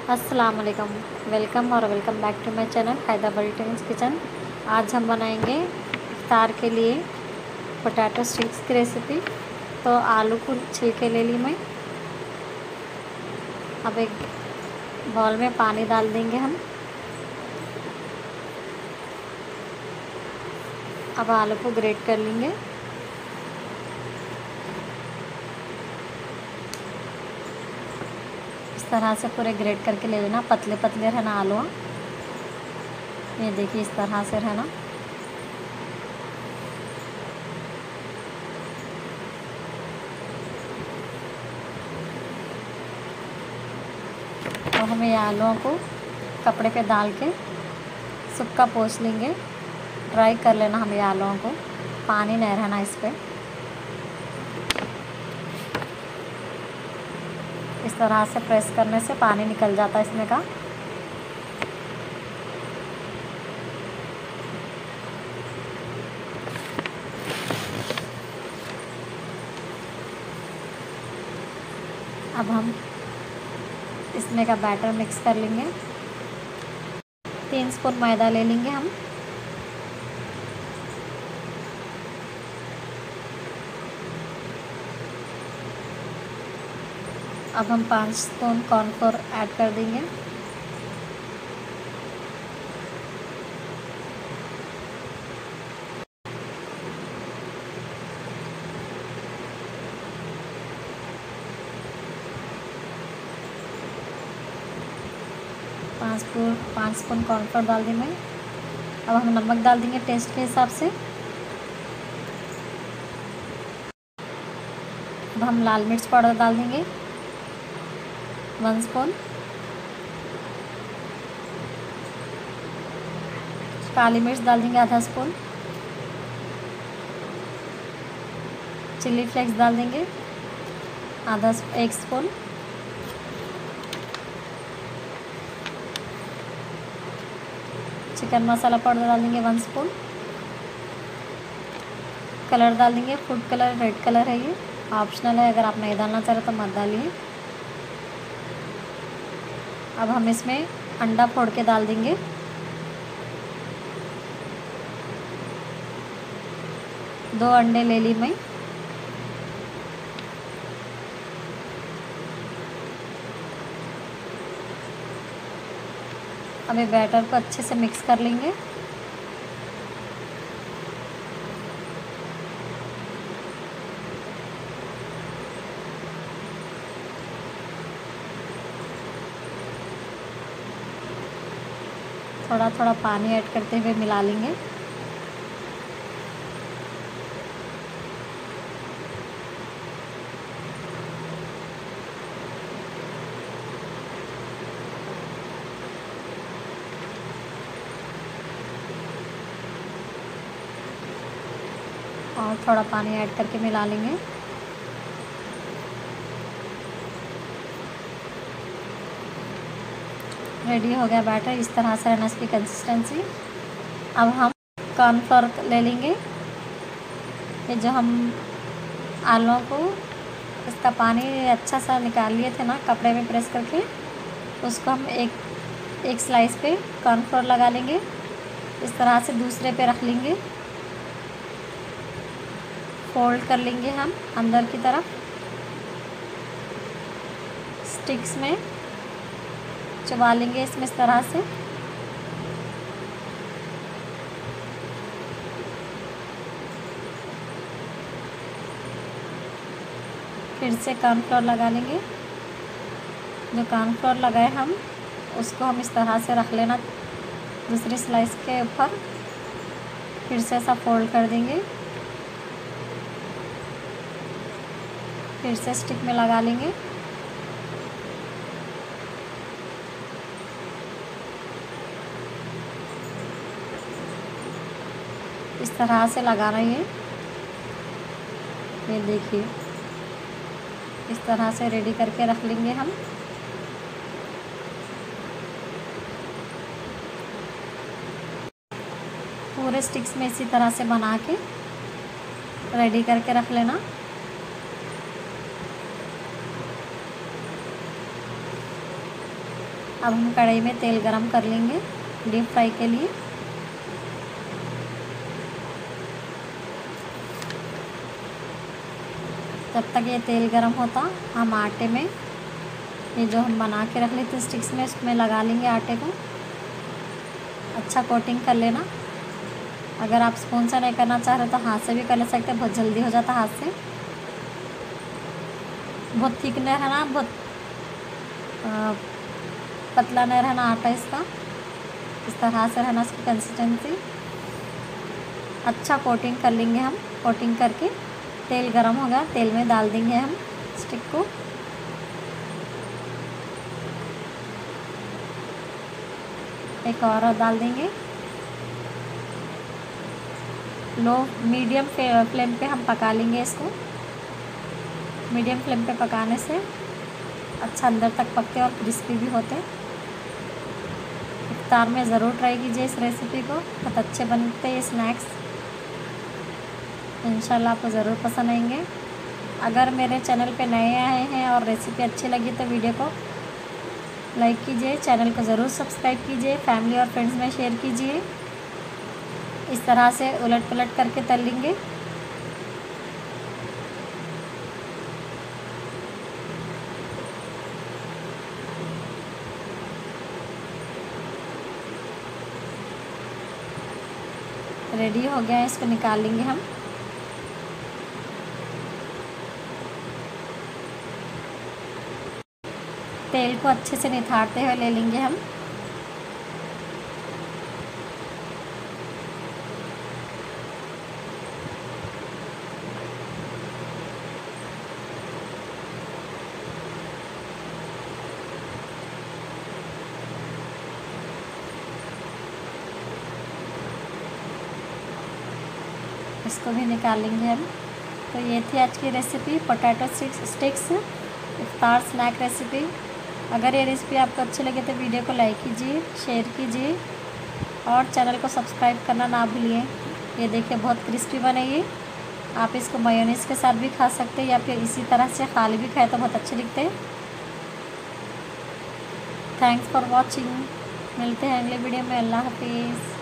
अस्सलाम वालेकुम। Welcome back to my channel Hyderabadi tense kitchen. आज हम बनाएंगे इफ्तार के लिए पोटैटो स्टिक्स की रेसिपी। तो आलू को छिलके ले ली मैं। अब एक बाउल में पानी डाल देंगे हम। अब आलू को ग्रेट कर लेंगे। इस तरह से पूरे ग्रेट करके ले लेना, पतले पतले रहना आलू। ये देखिए इस तरह से रहना। और हमें ये आलूओं को कपड़े पे डाल के सूखा पोंछ लेंगे। ड्राई कर लेना हमें आलूओं को, पानी नहीं रहना इस पर। इस तरह से प्रेस करने से पानी निकल जाता है इसमें का। अब हम इसमें का बैटर मिक्स कर लेंगे। 3 स्पून मैदा ले लेंगे हम। अब हम 5 स्पून कॉर्नफ्लोर ऐड कर देंगे। पाँच स्पून कॉर्नफ्लोर डाल दी मैं। अब हम नमक डाल देंगे टेस्ट के हिसाब से। अब हम लाल मिर्च पाउडर डाल देंगे 1 स्पून। काली मिर्च डाल देंगे आधा स्पून। चिल्ली फ्लेक्स डाल देंगे 1 स्पून। चिकन मसाला पाउडर डाल देंगे 1 स्पून। कलर डाल देंगे, फूड कलर, रेड कलर है ये, ऑप्शनल है, अगर आप नहीं डालना चाह रहे तो मत डालिए। अब हम इसमें अंडा फोड़ के डाल देंगे। दो अंडे ले ली मैं। अब ये बैटर को अच्छे से मिक्स कर लेंगे। थोड़ा थोड़ा पानी ऐड करते हुए मिला लेंगे। और थोड़ा पानी ऐड करके मिला लेंगे। रेडी हो गया बैटर। इस तरह से रहना इसकी कंसिस्टेंसी। अब हम कॉर्नफ्लोर ले लेंगे। ये जो हम आलूओं को इसका पानी अच्छा सा निकाल लिए थे ना कपड़े में प्रेस करके, उसको हम एक स्लाइस पे कॉर्नफ्लोर लगा लेंगे। इस तरह से दूसरे पे रख लेंगे, फोल्ड कर लेंगे हम अंदर की तरफ। स्टिक्स में चबा लेंगे इसमें इस तरह से। फिर से कॉर्नफ्लोर लगा लेंगे। जो कॉर्नफ्लोर लगाए हम उसको हम इस तरह से रख लेना दूसरी स्लाइस के ऊपर। फिर से ऐसा फोल्ड कर देंगे, फिर से स्टिक में लगा लेंगे। इस तरह से लगाना ये देखिए इस तरह से रेडी करके रख लेंगे हम। पूरे स्टिक्स में इसी तरह से बना के रेडी करके रख लेना। अब हम कढ़ाई में तेल गरम कर लेंगे डीप फ्राई के लिए। जब तक ये तेल गरम होता हम आटे में ये जो हम बना के रख लेते स्टिक्स में उसमें लगा लेंगे आटे को। अच्छा कोटिंग कर लेना। अगर आप स्पून से नहीं करना चाह रहे तो हाथ से भी कर ले सकते हैं, बहुत जल्दी हो जाता हाथ से। बहुत थिक नहीं रहना, बहुत पतला नहीं रहना आटा इसका, इस तरह से रहना इसकी कंसिस्टेंसी। अच्छा कोटिंग कर लेंगे हम। कोटिंग करके तेल गरम होगा, तेल में डाल देंगे हम स्टिक को। एक और डाल देंगे। लो मीडियम फ्लेम पे हम पका लेंगे इसको। मीडियम फ्लेम पे पकाने से अच्छा अंदर तक पकते और क्रिस्पी भी होते। इफ्तार में ज़रूर ट्राई कीजिए इस रेसिपी को, बहुत अच्छे बनते ये स्नैक्स। इंशाल्लाह आपको ज़रूर पसंद आएंगे। अगर मेरे चैनल पे नए आए हैं और रेसिपी अच्छी लगी तो वीडियो को लाइक कीजिए, चैनल को ज़रूर सब्सक्राइब कीजिए, फैमिली और फ्रेंड्स में शेयर कीजिए। इस तरह से उलट पलट करके तल लेंगे। रेडी हो गया है, इसको निकाल लेंगे हम। तेल को अच्छे से निथारते हुए ले लेंगे हम। इसको भी निकाल लेंगे हम। तो ये थी आज की रेसिपी पोटैटो स्टिक्स इफ्तार स्नैक रेसिपी। अगर ये रेसिपी आपको अच्छी लगे तो वीडियो को लाइक कीजिए, शेयर कीजिए और चैनल को सब्सक्राइब करना ना भूलिए। ये देखिए बहुत क्रिस्पी बने ये। आप इसको मेयोनीज़ के साथ भी खा सकते हैं या फिर इसी तरह से खाली भी खाए तो बहुत अच्छे दिखते हैं। Thanks for watching. मिलते हैं अगले वीडियो में। अल्लाह हाफिज़।